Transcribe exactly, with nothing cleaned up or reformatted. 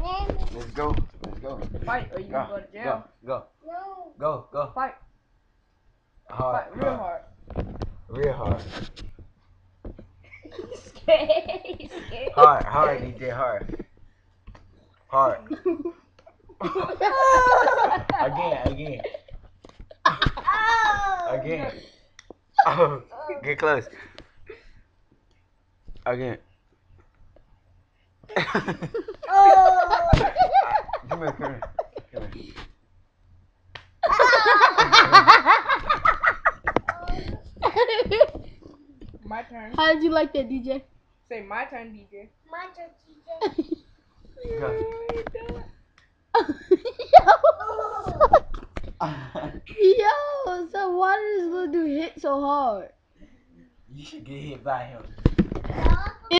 Let's go. Let's go. Fight or you go. can go to jail. Go. Go. No. Go. Go. Fight. Hard. Fight real hard. hard. Real hard. He's scared. He's scared. Hard. Hard. D J. Hard. Hard. Again. Again. Again. Oh, get close. Again. Oh. Come here, come here. Come here. My turn. How did you like that, D J? Say my turn, D J. My turn, D J. Go. Yo, so why did this little dude hit so hard? You should get hit by him. Yeah.